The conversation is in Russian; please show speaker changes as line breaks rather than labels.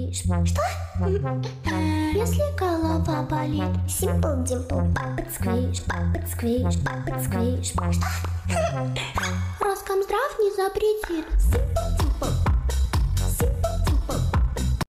сквиш. Что? Если голова болит, Simple Dimple, Puppet Squish, Puppet Squish, Puppet Squish. Что? Роскомздрав не запретит.